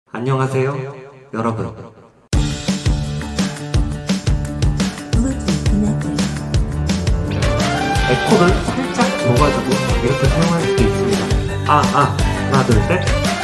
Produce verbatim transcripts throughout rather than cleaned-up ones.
안녕하세요, 여러분. 에코를 살짝 줘가지고 이렇게 사용할 수도 있습니다. 아, 아, 하나, 둘, 셋.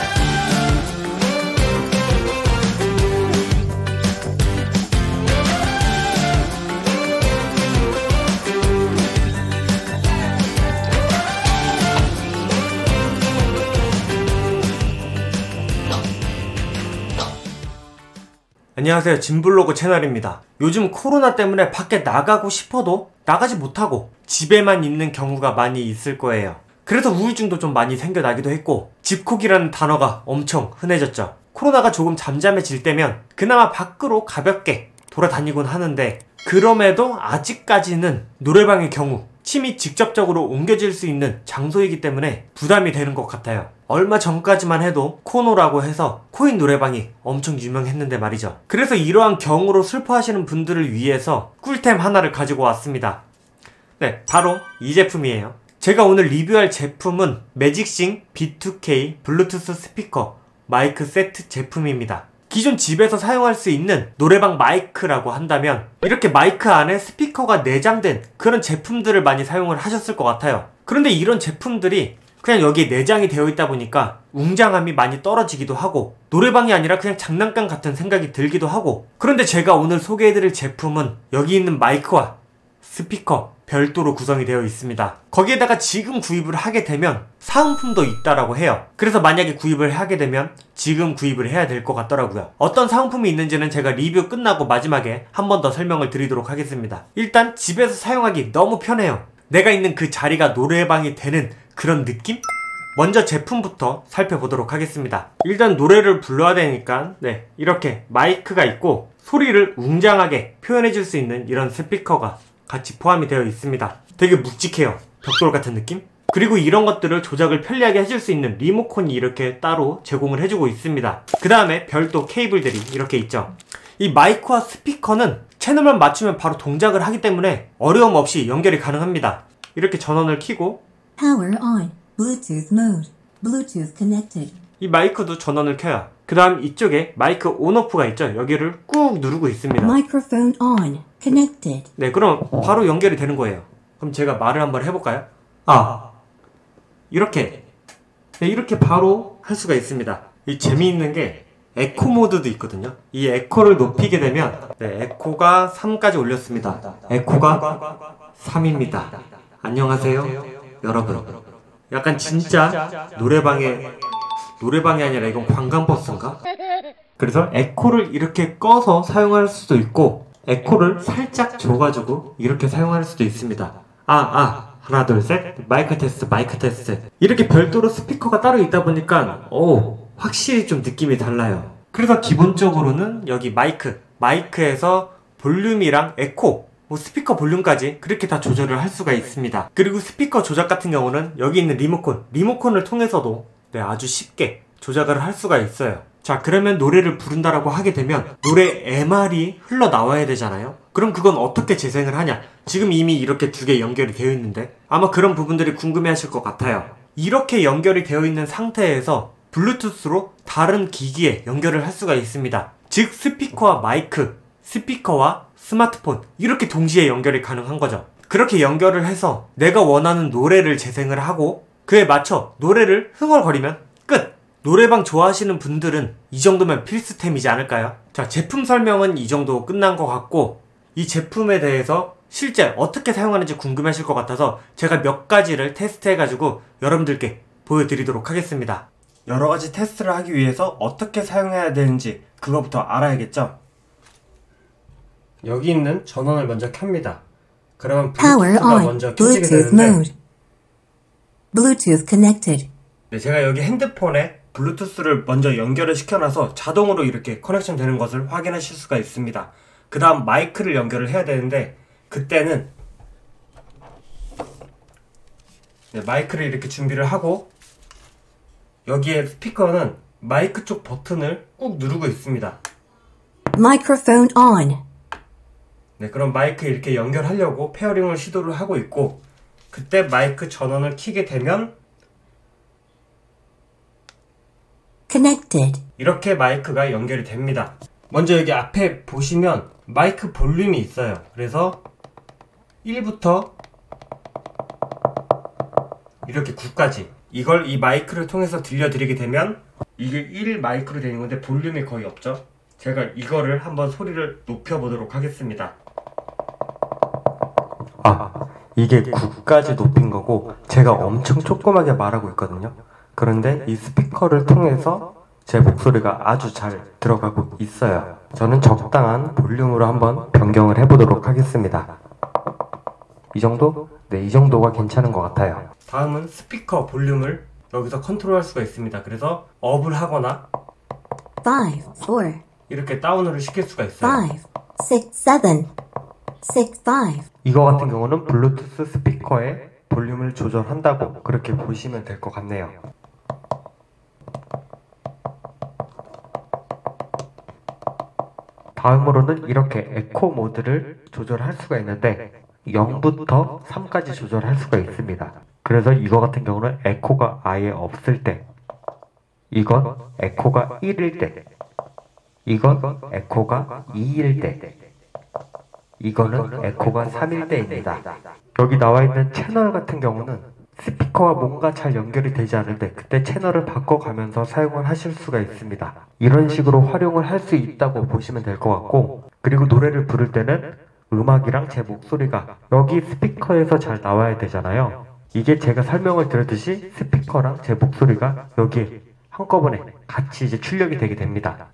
안녕하세요, 진블로그 채널입니다. 요즘 코로나 때문에 밖에 나가고 싶어도 나가지 못하고 집에만 있는 경우가 많이 있을 거예요. 그래서 우울증도 좀 많이 생겨나기도 했고 집콕이라는 단어가 엄청 흔해졌죠. 코로나가 조금 잠잠해질 때면 그나마 밖으로 가볍게 돌아다니곤 하는데, 그럼에도 아직까지는 노래방의 경우 침이 직접적으로 옮겨질 수 있는 장소이기 때문에 부담이 되는 것 같아요. 얼마 전까지만 해도 코노라고 해서 코인 노래방이 엄청 유명했는데 말이죠. 그래서 이러한 경우로 슬퍼하시는 분들을 위해서 꿀템 하나를 가지고 왔습니다. 네, 바로 이 제품이에요. 제가 오늘 리뷰할 제품은 매직싱 비 투 케이 블루투스 스피커 마이크 세트 제품입니다. 기존 집에서 사용할 수 있는 노래방 마이크라고 한다면 이렇게 마이크 안에 스피커가 내장된 그런 제품들을 많이 사용을 하셨을 것 같아요. 그런데 이런 제품들이 그냥 여기에 내장이 되어 있다 보니까 웅장함이 많이 떨어지기도 하고 노래방이 아니라 그냥 장난감 같은 생각이 들기도 하고, 그런데 제가 오늘 소개해드릴 제품은 여기 있는 마이크와 스피커 별도로 구성이 되어 있습니다. 거기에다가 지금 구입을 하게 되면 사은품도 있다라고 해요. 그래서 만약에 구입을 하게 되면 지금 구입을 해야 될 것 같더라고요. 어떤 사은품이 있는지는 제가 리뷰 끝나고 마지막에 한 번 더 설명을 드리도록 하겠습니다. 일단 집에서 사용하기 너무 편해요. 내가 있는 그 자리가 노래방이 되는 그런 느낌? 먼저 제품부터 살펴보도록 하겠습니다. 일단 노래를 불러야 되니까 네, 이렇게 마이크가 있고 소리를 웅장하게 표현해줄 수 있는 이런 스피커가 같이 포함이 되어 있습니다. 되게 묵직해요. 벽돌 같은 느낌? 그리고 이런 것들을 조작을 편리하게 해줄 수 있는 리모컨이 이렇게 따로 제공을 해주고 있습니다. 그 다음에 별도 케이블들이 이렇게 있죠. 이 마이크와 스피커는 채널만 맞추면 바로 동작을 하기 때문에 어려움 없이 연결이 가능합니다. 이렇게 전원을 켜고 Power on, Bluetooth mode, Bluetooth connected. 이 마이크도 전원을 켜요. 그 다음 이쪽에 마이크 온오프가 있죠. 여기를 꾹 누르고 있습니다. Microphone on, connected. 네, 그럼 바로 연결이 되는 거예요. 그럼 제가 말을 한번 해볼까요? 아, 이렇게 네, 이렇게 바로 할 수가 있습니다. 이 재미있는 게 에코 모드도 있거든요. 이 에코를 높이게 되면 네, 에코가 삼까지 올렸습니다. 에코가 삼입니다. 안녕하세요, 여러분. 약간 진짜 노래방에 노래방이 아니라 이건 관광버스인가? 그래서 에코를 이렇게 꺼서 사용할 수도 있고 에코를 살짝 줘가지고 이렇게 사용할 수도 있습니다. 아, 아, 하나, 둘, 셋. 마이크 테스트, 마이크 테스트. 이렇게 별도로 스피커가 따로 있다 보니까 오, 확실히 좀 느낌이 달라요. 그래서 기본적으로는 여기 마이크, 마이크에서 볼륨이랑 에코, 뭐 스피커 볼륨까지 그렇게 다 조절을 할 수가 있습니다. 그리고 스피커 조작 같은 경우는 여기 있는 리모컨, 리모컨을 통해서도 네, 아주 쉽게 조작을 할 수가 있어요. 자, 그러면 노래를 부른다라고 하게 되면 노래 엠알이 흘러나와야 되잖아요. 그럼 그건 어떻게 재생을 하냐? 지금 이미 이렇게 두 개 연결이 되어 있는데 아마 그런 부분들이 궁금해 하실 것 같아요. 이렇게 연결이 되어 있는 상태에서 블루투스로 다른 기기에 연결을 할 수가 있습니다. 즉 스피커와 마이크, 스피커와 스마트폰 이렇게 동시에 연결이 가능한 거죠. 그렇게 연결을 해서 내가 원하는 노래를 재생을 하고 그에 맞춰 노래를 흥얼거리면 끝! 노래방 좋아하시는 분들은 이 정도면 필수템이지 않을까요? 자, 제품 설명은 이 정도 끝난 것 같고 이 제품에 대해서 실제 어떻게 사용하는지 궁금하실 것 같아서 제가 몇 가지를 테스트해가지고 여러분들께 보여드리도록 하겠습니다. 여러 가지 테스트를 하기 위해서 어떻게 사용해야 되는지 그거부터 알아야겠죠? 여기 있는 전원을 먼저 켭니다. 그러면 Power 블루투스가 on, 먼저 켜지게 Bluetooth 되는데 mode, Bluetooth connected. 네, 제가 여기 핸드폰에 블루투스를 먼저 연결을 시켜놔서 자동으로 이렇게 커넥션 되는 것을 확인하실 수가 있습니다. 그 다음 마이크를 연결을 해야 되는데 그때는 네, 마이크를 이렇게 준비를 하고 여기에 스피커는 마이크 쪽 버튼을 꾹 누르고 있습니다. Microphone on. 네, 그럼 마이크 이렇게 연결하려고 페어링을 시도를 하고 있고 그때 마이크 전원을 켜게 되면 Connected. 이렇게 마이크가 연결이 됩니다. 먼저 여기 앞에 보시면 마이크 볼륨이 있어요. 그래서 일부터 이렇게 구까지 이걸 이 마이크를 통해서 들려드리게 되면 이게 일 마이크로 되는 건데 볼륨이 거의 없죠. 제가 이거를 한번 소리를 높여보도록 하겠습니다. 아, 이게 구까지 높인 거고 제가 엄청 조그맣게 말하고 있거든요. 그런데 이 스피커를 통해서 제 목소리가 아주 잘 들어가고 있어요. 저는 적당한 볼륨으로 한번 변경을 해보도록 하겠습니다. 이 정도? 네, 이 정도가 괜찮은 것 같아요. 다음은 스피커 볼륨을 여기서 컨트롤할 수가 있습니다. 그래서 업을 하거나 five, four, 이렇게 다운을 시킬 수가 있어요. five, six, seven, six, five. 이거 같은 경우는 블루투스 스피커의 볼륨을 조절한다고 그렇게 보시면 될 것 같네요. 다음으로는 이렇게 에코 모드를 조절할 수가 있는데 영부터 삼까지 조절할 수가 있습니다. 그래서 이거 같은 경우는 에코가 아예 없을 때, 이건 에코가 일일 때, 이건 에코가 이일 때, 이거는 에코가 삼일 때입니다. 여기 나와 있는 채널 같은 경우는 스피커와 뭔가 잘 연결이 되지 않을 때 그때 채널을 바꿔가면서 사용을 하실 수가 있습니다. 이런 식으로 활용을 할 수 있다고 보시면 될 것 같고, 그리고 노래를 부를 때는 음악이랑 제 목소리가 여기 스피커에서 잘 나와야 되잖아요. 이게 제가 설명을 드렸듯이 스피커랑 제 목소리가 여기 한꺼번에 같이 이제 출력이 되게 됩니다.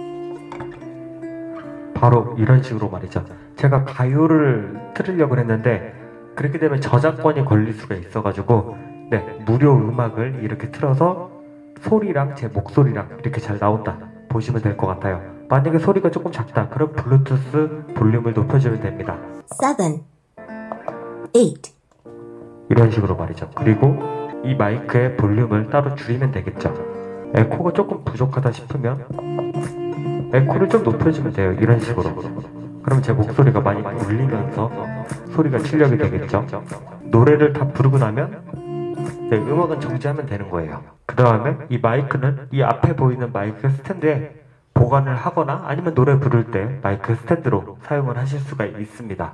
바로 이런 식으로 말이죠. 제가 가요를 틀으려고 했는데 그렇게 되면 저작권이 걸릴 수가 있어가지고 네, 무료 음악을 이렇게 틀어서 소리랑 제 목소리랑 이렇게 잘 나온다 보시면 될 것 같아요. 만약에 소리가 조금 작다 그럼 블루투스 볼륨을 높여주면 됩니다. seven, eight. 이런 식으로 말이죠. 그리고 이 마이크의 볼륨을 따로 줄이면 되겠죠. 에코가 조금 부족하다 싶으면 에코를 좀 높여주면 돼요. 이런 식으로. 그럼 제 목소리가 많이 울리면서 소리가 출력이 되겠죠. 노래를 다 부르고 나면 네, 음악은 정지하면 되는 거예요. 그 다음에 이 마이크는 이 앞에 보이는 마이크 스탠드에 보관을 하거나 아니면 노래 부를 때 마이크 스탠드로 사용을 하실 수가 있습니다.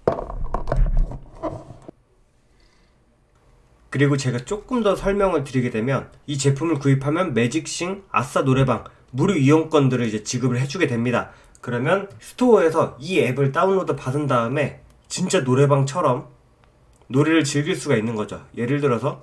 그리고 제가 조금 더 설명을 드리게 되면 이 제품을 구입하면 매직싱 아싸 노래방 무료 이용권들을 이제 지급을 해주게 됩니다. 그러면 스토어에서 이 앱을 다운로드 받은 다음에 진짜 노래방처럼 노래를 즐길 수가 있는 거죠. 예를 들어서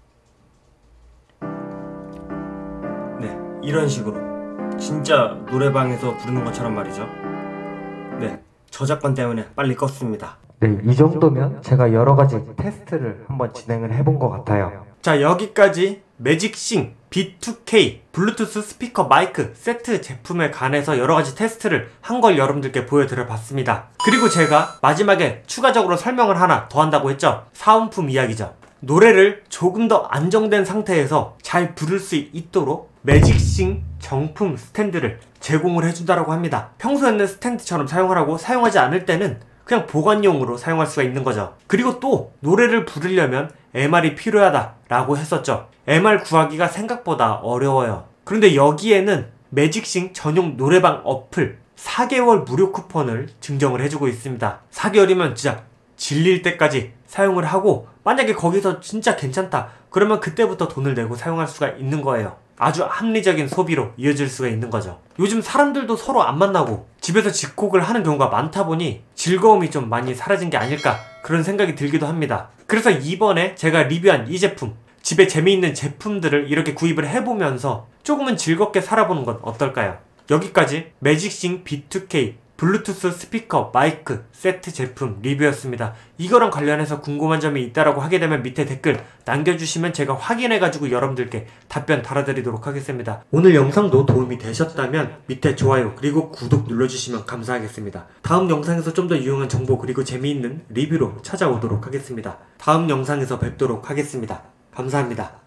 네, 이런 식으로 진짜 노래방에서 부르는 것처럼 말이죠. 네, 저작권 때문에 빨리 껐습니다. 네, 이 정도면 제가 여러가지 테스트를 한번 진행을 해본 것 같아요. 자, 여기까지 매직싱 비 투 케이 블루투스 스피커 마이크 세트 제품에 관해서 여러가지 테스트를 한 걸 여러분들께 보여드려 봤습니다. 그리고 제가 마지막에 추가적으로 설명을 하나 더 한다고 했죠. 사은품 이야기죠. 노래를 조금 더 안정된 상태에서 잘 부를 수 있도록 매직싱 정품 스탠드를 제공을 해준다고 합니다. 평소에는 스탠드처럼 사용하라고, 사용하지 않을 때는 그냥 보관용으로 사용할 수가 있는 거죠. 그리고 또 노래를 부르려면 엠알이 필요하다 라고 했었죠. 엠알 구하기가 생각보다 어려워요. 그런데 여기에는 매직싱 전용 노래방 어플 사 개월 무료 쿠폰을 증정을 해주고 있습니다. 사 개월이면 진짜 질릴 때까지 사용을 하고, 만약에 거기서 진짜 괜찮다 그러면 그때부터 돈을 내고 사용할 수가 있는 거예요. 아주 합리적인 소비로 이어질 수가 있는 거죠. 요즘 사람들도 서로 안 만나고 집에서 집콕을 하는 경우가 많다 보니 즐거움이 좀 많이 사라진 게 아닐까 그런 생각이 들기도 합니다. 그래서 이번에 제가 리뷰한 이 제품, 집에 재미있는 제품들을 이렇게 구입을 해보면서 조금은 즐겁게 살아보는 건 어떨까요? 여기까지 매직싱 비 투 케이 블루투스 스피커 마이크 세트 제품 리뷰였습니다. 이거랑 관련해서 궁금한 점이 있다라고 하게 되면 밑에 댓글 남겨주시면 제가 확인해가지고 여러분들께 답변 달아드리도록 하겠습니다. 오늘 영상도 도움이 되셨다면 밑에 좋아요 그리고 구독 눌러주시면 감사하겠습니다. 다음 영상에서 좀 더 유용한 정보 그리고 재미있는 리뷰로 찾아오도록 하겠습니다. 다음 영상에서 뵙도록 하겠습니다. 감사합니다.